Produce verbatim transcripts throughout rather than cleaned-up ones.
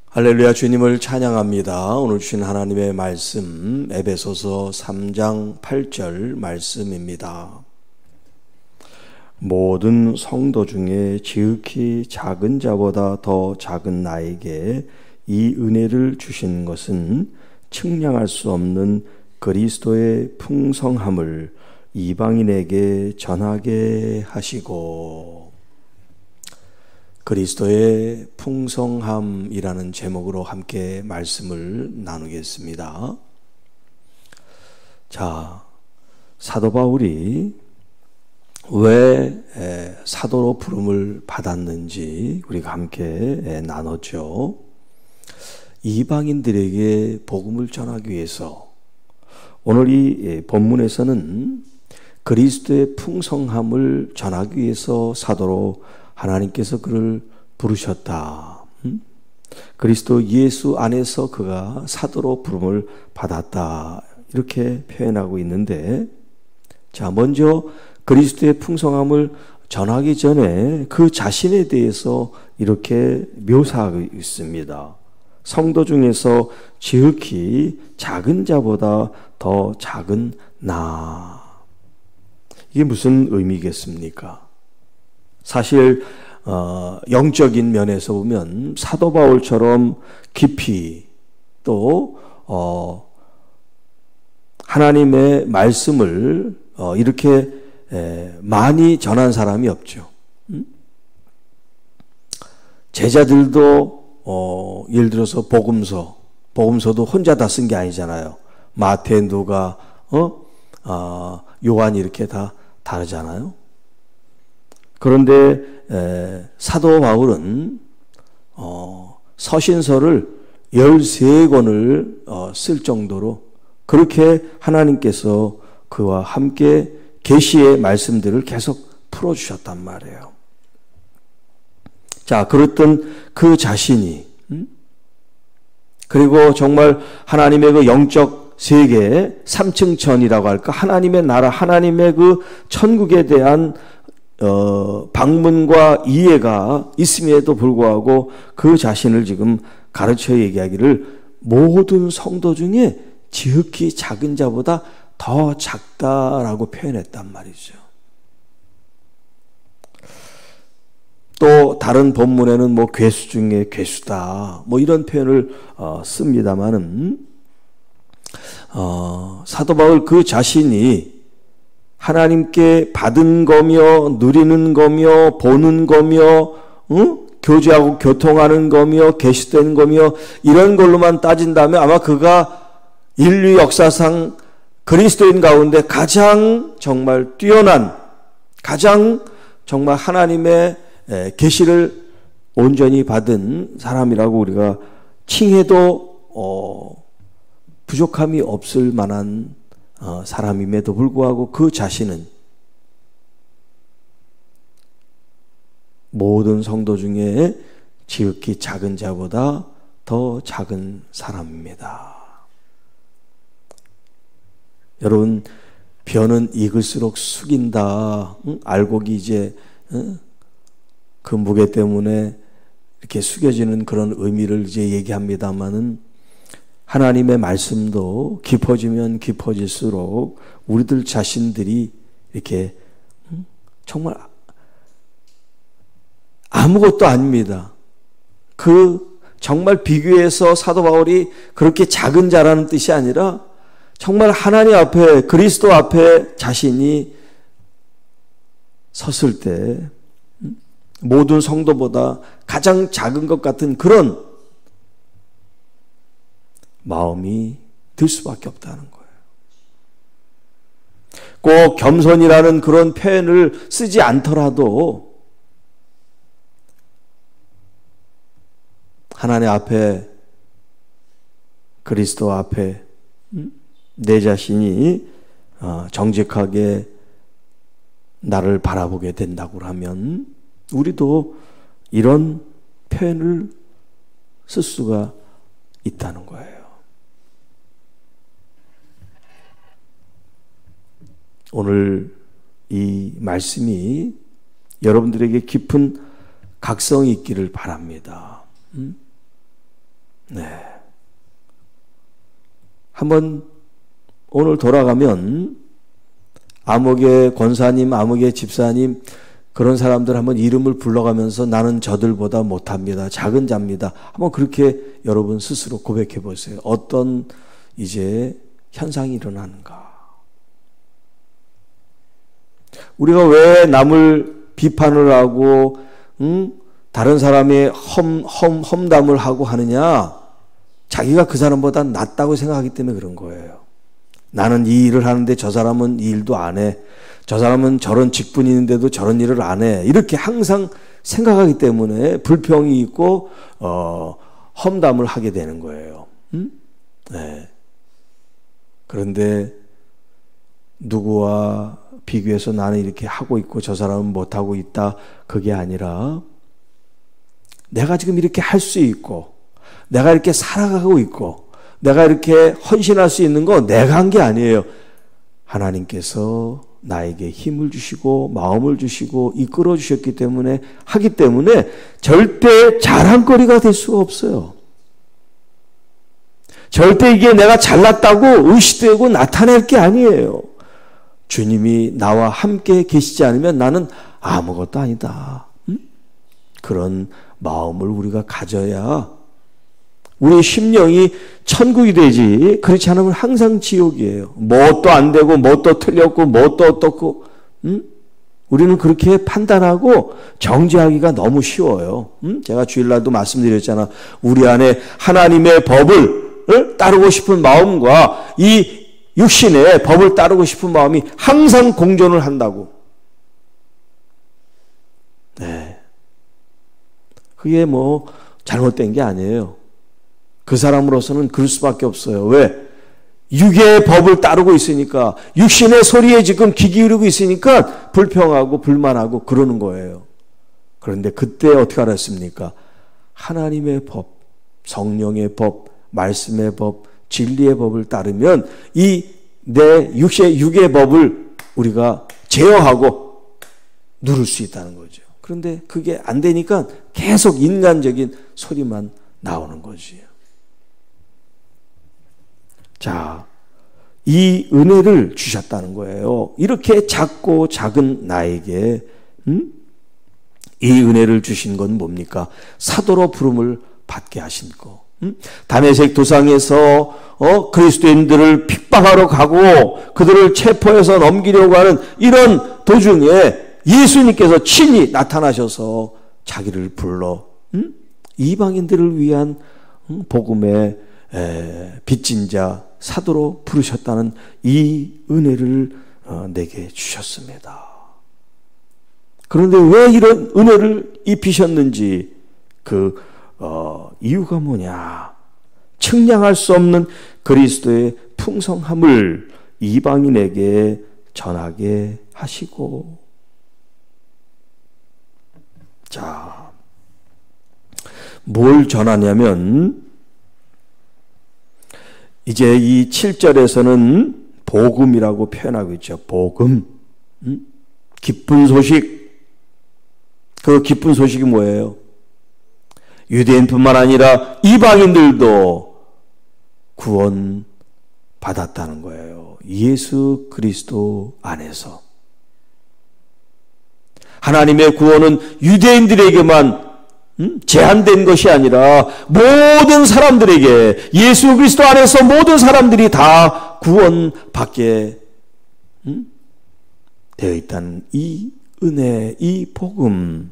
할렐루야. 주님을 찬양합니다. 오늘 주신 하나님의 말씀 에베소서 삼 장 팔 절 말씀입니다. 모든 성도 중에 지극히 작은 자보다 더 작은 나에게 이 은혜를 주신 것은 측량할 수 없는 그리스도의 풍성함을 이방인에게 전하게 하시고. 그리스도의 풍성함이라는 제목으로 함께 말씀을 나누겠습니다. 자, 사도 바울이 왜 사도로 부름을 받았는지 우리가 함께 나눴죠. 이방인들에게 복음을 전하기 위해서 오늘 이 본문에서는 그리스도의 풍성함을 전하기 위해서 사도로 하나님께서 그를 부르셨다. 그리스도 예수 안에서 그가 사도로 부름을 받았다. 이렇게 표현하고 있는데, 자, 먼저 그리스도의 풍성함을 전하기 전에 그 자신에 대해서 이렇게 묘사하고 있습니다. 성도 중에서 지극히 작은 자보다 더 작은 나. 이게 무슨 의미겠습니까? 사실 어, 영적인 면에서 보면 사도 바울처럼 깊이 또 어, 하나님의 말씀을 어, 이렇게 에, 많이 전한 사람이 없죠. 음? 제자들도 어, 예를 들어서 복음서, 복음서도 혼자 다 쓴 게 아니잖아요. 마태, 누가, 어, 어, 요한 이렇게 다 다르잖아요. 그런데 에, 사도 바울은 어, 서신서를 열세 권을 어, 쓸 정도로 그렇게 하나님께서 그와 함께 계시의 말씀들을 계속 풀어주셨단 말이에요. 자, 그랬던 그 자신이 음? 그리고 정말 하나님의 그 영적 세계 삼층천이라고 할까, 하나님의 나라, 하나님의 그 천국에 대한 어, 방문과 이해가 있음에도 불구하고 그 자신을 지금 가르쳐 얘기하기를 모든 성도 중에 지극히 작은 자보다 더 작다라고 표현했단 말이죠. 또 다른 본문에는 뭐 괴수 중에 괴수다 뭐 이런 표현을 어, 씁니다만은 어, 사도 바울 그 자신이 하나님께 받은 거며 누리는 거며 보는 거며 응? 교제하고 교통하는 거며 계시되는 거며 이런 걸로만 따진다면 아마 그가 인류 역사상 그리스도인 가운데 가장 정말 뛰어난, 가장 정말 하나님의 계시를 온전히 받은 사람이라고 우리가 칭해도 어, 부족함이 없을 만한 어, 사람임에도 불구하고 그 자신은 모든 성도 중에 지극히 작은 자보다 더 작은 사람입니다. 여러분, 벼는 익을수록 숙인다. 응? 알곡이 이제 응? 그 무게 때문에 이렇게 숙여지는 그런 의미를 이제 얘기합니다만은 하나님의 말씀도 깊어지면 깊어질수록 우리들 자신들이 이렇게 정말 아무것도 아닙니다. 그 정말 비교해서 사도 바울이 그렇게 작은 자라는 뜻이 아니라 정말 하나님 앞에, 그리스도 앞에 자신이 섰을 때 모든 성도보다 가장 작은 것 같은 그런 마음이 들 수밖에 없다는 거예요. 꼭 겸손이라는 그런 표현을 쓰지 않더라도 하나님 앞에, 그리스도 앞에 내 자신이 정직하게 나를 바라보게 된다고 하면 우리도 이런 표현을 쓸 수가 있다는 거예요. 오늘 이 말씀이 여러분들에게 깊은 각성이 있기를 바랍니다. 음? 네. 한번 오늘 돌아가면 암흑의 권사님, 암흑의 집사님 그런 사람들 한번 이름을 불러가면서 나는 저들보다 못합니다. 작은 자입니다. 한번 그렇게 여러분 스스로 고백해 보세요. 어떤 이제 현상이 일어나는가? 우리가 왜 남을 비판을 하고 응? 다른 사람의 험, 험, 험담을 하고 하느냐? 자기가 그 사람보다 낫다고 생각하기 때문에 그런 거예요. 나는 이 일을 하는데 저 사람은 이 일도 안 해. 저 사람은 저런 직분이 있는데도 저런 일을 안 해. 이렇게 항상 생각하기 때문에 불평이 있고 어, 험담을 하게 되는 거예요. 음? 네. 그런데 누구와 비교해서 나는 이렇게 하고 있고 저 사람은 못하고 있다. 그게 아니라 내가 지금 이렇게 할 수 있고 내가 이렇게 살아가고 있고 내가 이렇게 헌신할 수 있는 거 내가 한 게 아니에요. 하나님께서 나에게 힘을 주시고 마음을 주시고 이끌어 주셨기 때문에 하기 때문에 절대 자랑거리가 될 수가 없어요. 절대 이게 내가 잘났다고 의시되고 나타낼 게 아니에요. 주님이 나와 함께 계시지 않으면 나는 아무것도 아니다. 응? 그런 마음을 우리가 가져야 우리의 심령이 천국이 되지, 그렇지 않으면 항상 지옥이에요. 뭣도 안 되고 뭣도 틀렸고 뭣도 어떻고 응? 우리는 그렇게 판단하고 정죄하기가 너무 쉬워요. 응? 제가 주일날도 말씀드렸잖아. 우리 안에 하나님의 법을 따르고 싶은 마음과 이 육신의 법을 따르고 싶은 마음이 항상 공존을 한다고. 네. 그게 뭐 잘못된 게 아니에요. 그 사람으로서는 그럴 수밖에 없어요. 왜? 육의 법을 따르고 있으니까, 육신의 소리에 지금 귀 기울이고 있으니까 불평하고 불만하고 그러는 거예요. 그런데 그때 어떻게 알았습니까? 하나님의 법, 성령의 법, 말씀의 법, 진리의 법을 따르면 이 내 육의, 육의 법을 우리가 제어하고 누를 수 있다는 거죠. 그런데 그게 안 되니까 계속 인간적인 소리만 나오는 거지. 자, 이 은혜를 주셨다는 거예요. 이렇게 작고 작은 나에게 음? 이 은혜를 주신 건 뭡니까? 사도로 부름을 받게 하신 거. 음? 다메섹 도상에서 어, 그리스도인들을 핍박하러 가고 그들을 체포해서 넘기려고 하는 이런 도중에 예수님께서 친히 나타나셔서 자기를 불러 음? 이방인들을 위한 음? 복음의 에, 빚진 자 사도로 부르셨다는 이 은혜를 어, 내게 주셨습니다. 그런데 왜 이런 은혜를 입히셨는지 그 어, 이유가 뭐냐? 측량할 수 없는 그리스도의 풍성함을 이방인에게 전하게 하시고, 자, 뭘 전하냐면 이제 이 칠 절에서는 복음이라고 표현하고 있죠. 복음, 음? 기쁜 소식. 그 기쁜 소식이 뭐예요? 유대인뿐만 아니라 이방인들도 구원 받았다는 거예요. 예수 그리스도 안에서. 하나님의 구원은 유대인들에게만 음? 제한된 것이 아니라 모든 사람들에게, 예수 그리스도 안에서 모든 사람들이 다 구원받게 음? 되어 있다는 이 은혜, 이 복음.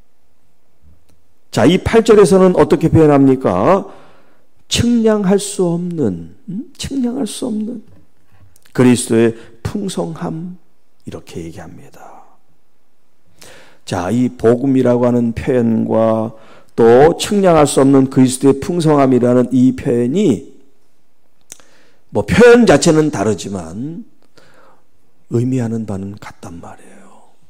자, 이 팔 절에서는 어떻게 표현합니까? 측량할 수 없는, 음? 측량할 수 없는 그리스도의 풍성함, 이렇게 얘기합니다. 자, 이 복음이라고 하는 표현과 또 측량할 수 없는 그리스도의 풍성함이라는 이 표현이 뭐 표현 자체는 다르지만 의미하는 바는 같단 말이에요.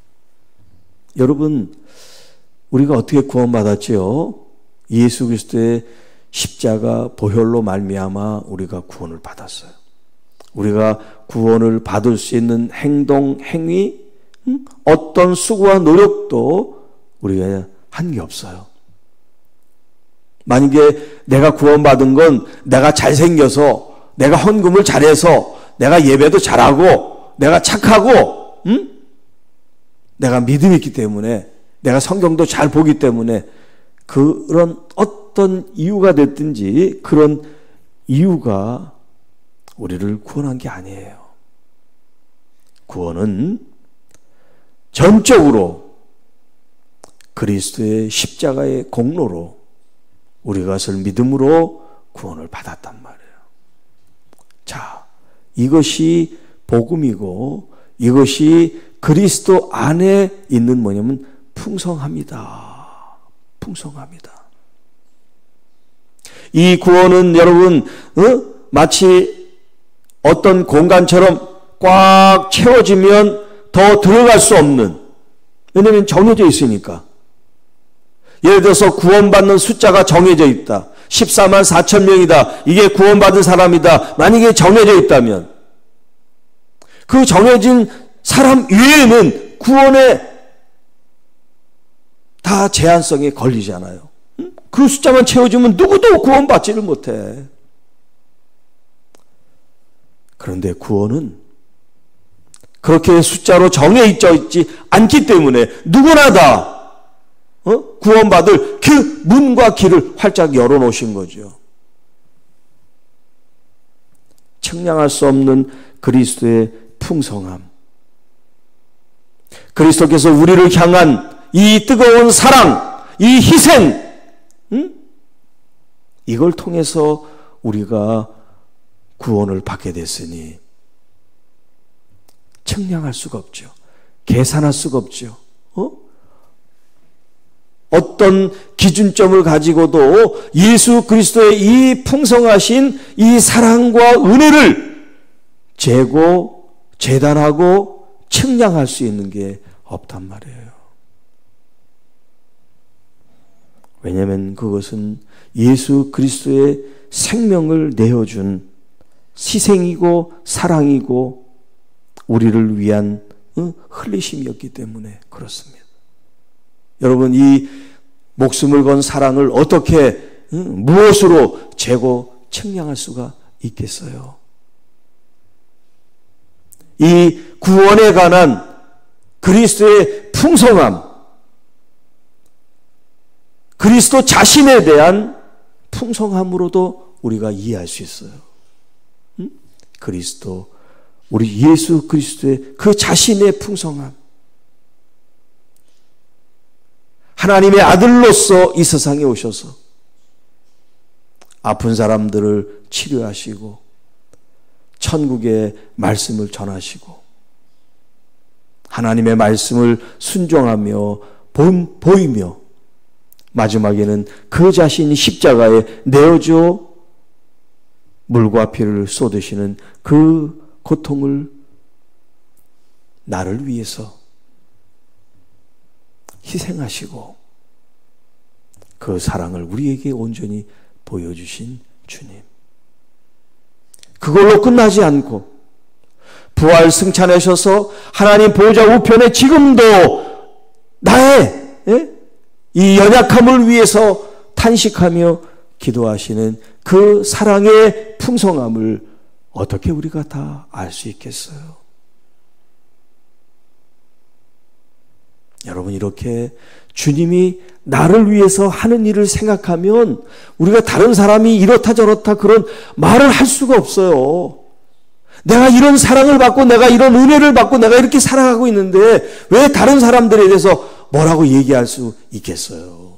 여러분, 우리가 어떻게 구원받았지요? 예수 그리스도의 십자가 보혈로 말미암아 우리가 구원을 받았어요. 우리가 구원을 받을 수 있는 행동, 행위, 음? 어떤 수고와 노력도 우리가 한 게 없어요. 만약에 내가 구원받은 건 내가 잘생겨서, 내가 헌금을 잘해서, 내가 예배도 잘하고, 내가 착하고, 응? 내가 믿음이 있기 때문에, 내가 성경도 잘 보기 때문에, 그런 어떤 이유가 됐든지 그런 이유가 우리를 구원한 게 아니에요. 구원은 전적으로 그리스도의 십자가의 공로로 우리가 그것을 믿음으로 구원을 받았단 말이에요. 자, 이것이 복음이고 이것이 그리스도 안에 있는 뭐냐면 풍성합니다. 풍성합니다. 이 구원은 여러분 어? 마치 어떤 공간처럼 꽉 채워지면 더 들어갈 수 없는, 왜냐하면 정해져 있으니까. 예를 들어서 구원받는 숫자가 정해져 있다. 십사만 사천 명이다. 이게 구원받은 사람이다. 만약에 정해져 있다면 그 정해진 사람 위에는 구원에 다 제한성에 걸리잖아요. 그 숫자만 채워주면 누구도 구원받지를 못해. 그런데 구원은 그렇게 숫자로 정해 있지 않기 때문에 누구나 다 어? 구원받을 그 문과 길을 활짝 열어놓으신 거죠. 측량할 수 없는 그리스도의 풍성함, 그리스도께서 우리를 향한 이 뜨거운 사랑, 이 희생, 응? 이걸 통해서 우리가 구원을 받게 됐으니 측량할 수가 없죠. 계산할 수가 없죠. 어? 어떤 기준점을 가지고도 예수 그리스도의 이 풍성하신 이 사랑과 은혜를 재고, 재단하고 측량할 수 있는 게 없단 말이에요. 왜냐하면 그것은 예수 그리스도의 생명을 내어준 희생이고 사랑이고 우리를 위한 흘리심이었기 때문에 그렇습니다. 여러분, 이 목숨을 건 사랑을 어떻게 무엇으로 재고 측량할 수가 있겠어요? 이 구원에 관한 그리스도의 풍성함, 그리스도 자신에 대한 풍성함으로도 우리가 이해할 수 있어요. 응? 그리스도, 우리 예수 그리스도의 그 자신의 풍성함. 하나님의 아들로서 이 세상에 오셔서 아픈 사람들을 치료하시고 천국의 말씀을 전하시고 하나님의 말씀을 순종하며 보이며 마지막에는 그 자신이 십자가에 내어줘 물과 피를 쏟으시는 그 고통을 나를 위해서 희생하시고 그 사랑을 우리에게 온전히 보여주신 주님. 그걸로 끝나지 않고 부활 승천하셔서 하나님 보좌 우편에 지금도 나의 예? 이 연약함을 위해서 탄식하며 기도하시는 그 사랑의 풍성함을 어떻게 우리가 다 알 수 있겠어요? 여러분, 이렇게 주님이 나를 위해서 하는 일을 생각하면 우리가 다른 사람이 이렇다 저렇다 그런 말을 할 수가 없어요. 내가 이런 사랑을 받고 내가 이런 은혜를 받고 내가 이렇게 살아가고 있는데 왜 다른 사람들에 대해서 뭐라고 얘기할 수 있겠어요?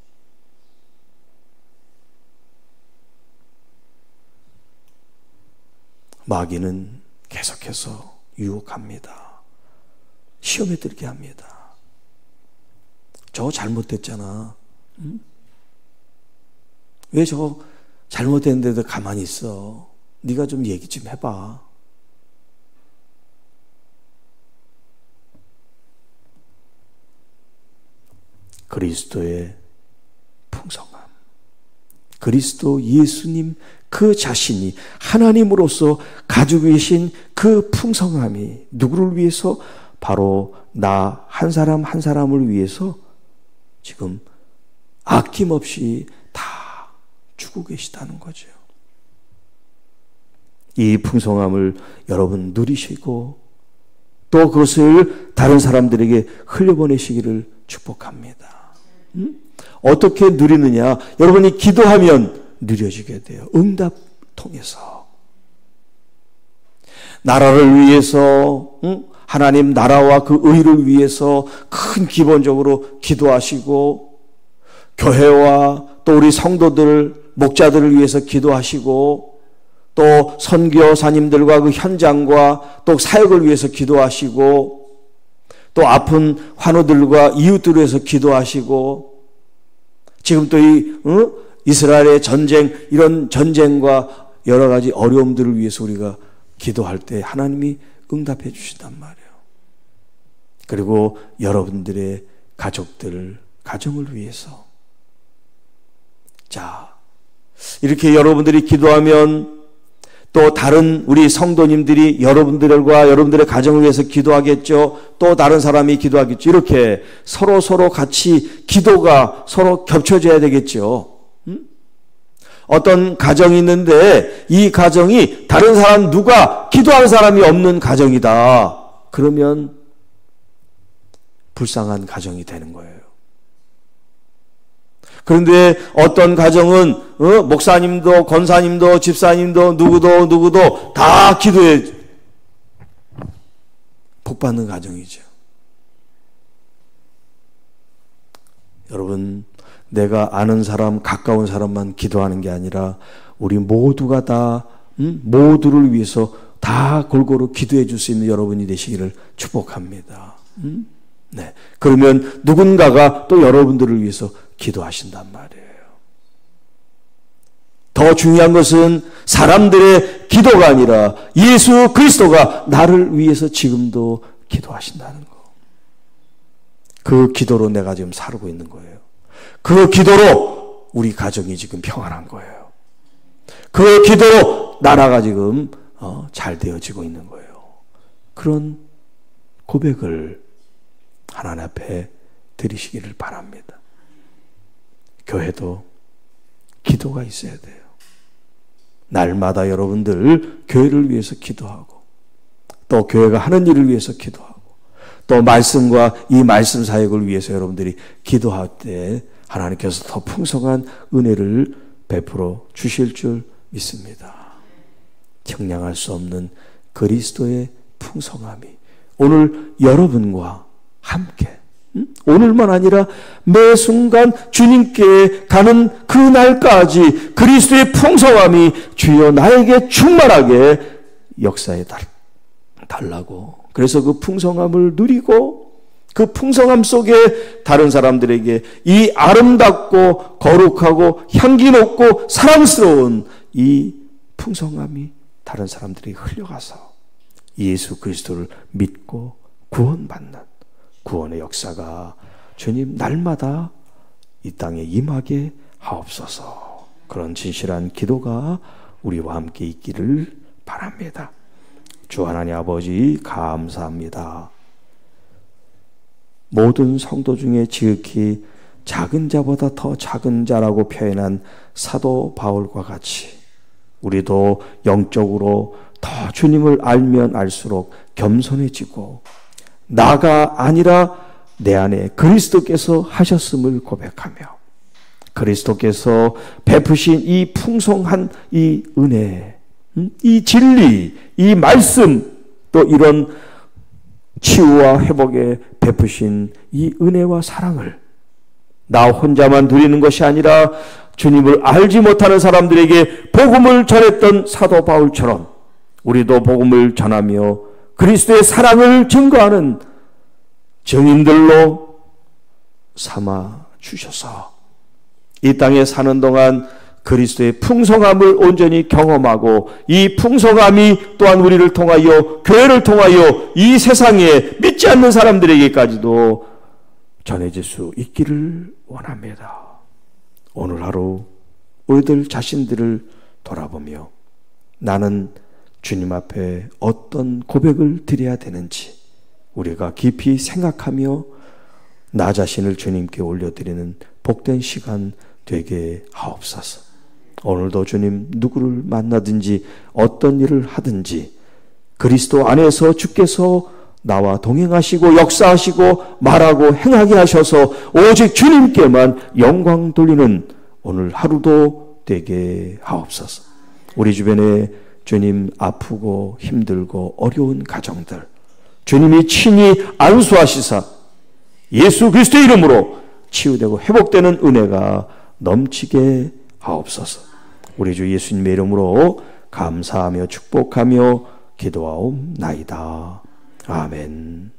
마귀는 계속해서 유혹합니다. 시험에 들게 합니다. 저거 잘못됐잖아. 응? 왜 저거 잘못됐는데도 가만히 있어? 네가 좀 얘기 좀 해봐. 그리스도의 풍성함, 그리스도 예수님 그 자신이 하나님으로서 가지고 계신 그 풍성함이 누구를 위해서? 바로 나 한 사람 한 사람을 위해서 지금 아낌없이 다 주고 계시다는 거죠. 이 풍성함을 여러분 누리시고 또 그것을 다른 사람들에게 흘려보내시기를 축복합니다. 음? 어떻게 누리느냐? 여러분이 기도하면 누려지게 돼요. 응답 통해서. 나라를 위해서, 응? 하나님 나라와 그 의를 위해서 큰 기본적으로 기도하시고, 교회와 또 우리 성도들, 목자들을 위해서 기도하시고, 또 선교사님들과 그 현장과 또 사역을 위해서 기도하시고, 또 아픈 환우들과 이웃들을 위해서 기도하시고, 지금 또 이 어? 이스라엘의 전쟁, 이런 전쟁과 여러 가지 어려움들을 위해서 우리가 기도할 때 하나님이 응답해 주신단 말이에요. 그리고 여러분들의 가족들, 가정을 위해서. 자, 이렇게 여러분들이 기도하면 또 다른 우리 성도님들이 여러분들과 여러분들의 가정을 위해서 기도하겠죠. 또 다른 사람이 기도하겠죠. 이렇게 서로 서로 같이 기도가 서로 겹쳐져야 되겠죠. 음? 어떤 가정이 있는데 이 가정이 다른 사람 누가 기도하는 사람이 없는 가정이다. 그러면 불쌍한 가정이 되는 거예요. 그런데 어떤 가정은 어? 목사님도 권사님도 집사님도 누구도 누구도 다 기도해 복받는 가정이죠. 여러분, 내가 아는 사람, 가까운 사람만 기도하는 게 아니라 우리 모두가 다 음? 모두를 위해서 다 골고루 기도해 줄 수 있는 여러분이 되시기를 축복합니다. 음? 네. 그러면 누군가가 또 여러분들을 위해서 기도하신단 말이에요. 더 중요한 것은 사람들의 기도가 아니라 예수 그리스도가 나를 위해서 지금도 기도하신다는 거. 그 기도로 내가 지금 살고 있는 거예요. 그 기도로 우리 가정이 지금 평안한 거예요. 그 기도로 나라가 지금 어, 잘 되어지고 있는 거예요. 그런 고백을 하나님 앞에 드리시기를 바랍니다. 교회도 기도가 있어야 돼요. 날마다 여러분들 교회를 위해서 기도하고 또 교회가 하는 일을 위해서 기도하고 또 말씀과 이 말씀 사역을 위해서 여러분들이 기도할 때 하나님께서 더 풍성한 은혜를 베풀어 주실 줄 믿습니다. 형량할 수 없는 그리스도의 풍성함이 오늘 여러분과 함께 오늘만 아니라 매 순간 주님께 가는 그 날까지 그리스도의 풍성함이 주여 나에게 충만하게 역사에 달라고. 그래서 그 풍성함을 누리고 그 풍성함 속에 다른 사람들에게 이 아름답고 거룩하고 향기 높고 사랑스러운 이 풍성함이 다른 사람들에게 흘러가서 예수 그리스도를 믿고 구원받는 구원의 역사가 주님 날마다 이 땅에 임하게 하옵소서. 그런 진실한 기도가 우리와 함께 있기를 바랍니다. 주 하나님 아버지 감사합니다. 모든 성도 중에 지극히 작은 자보다 더 작은 자라고 표현한 사도 바울과 같이 우리도 영적으로 더 주님을 알면 알수록 겸손해지고 나가 아니라 내 안에 그리스도께서 하셨음을 고백하며 그리스도께서 베푸신 이 풍성한 이 은혜, 이 진리, 이 말씀, 또 이런 치유와 회복에 베푸신 이 은혜와 사랑을 나 혼자만 누리는 것이 아니라 주님을 알지 못하는 사람들에게 복음을 전했던 사도 바울처럼 우리도 복음을 전하며 그리스도의 사랑을 증거하는 증인들로 삼아 주셔서 이 땅에 사는 동안 그리스도의 풍성함을 온전히 경험하고 이 풍성함이 또한 우리를 통하여 교회를 통하여 이 세상에 믿지 않는 사람들에게까지도 전해질 수 있기를 원합니다. 오늘 하루 우리들 자신들을 돌아보며 나는 주님 앞에 어떤 고백을 드려야 되는지 우리가 깊이 생각하며 나 자신을 주님께 올려드리는 복된 시간 되게 하옵소서. 오늘도 주님 누구를 만나든지 어떤 일을 하든지 그리스도 안에서 주께서 나와 동행하시고 역사하시고 말하고 행하게 하셔서 오직 주님께만 영광 돌리는 오늘 하루도 되게 하옵소서. 우리 주변에 주님 아프고 힘들고 어려운 가정들 주님이 친히 안수하시사 예수 그리스도의 이름으로 치유되고 회복되는 은혜가 넘치게 하옵소서. 우리 주 예수님의 이름으로 감사하며 축복하며 기도하옵나이다. 아멘.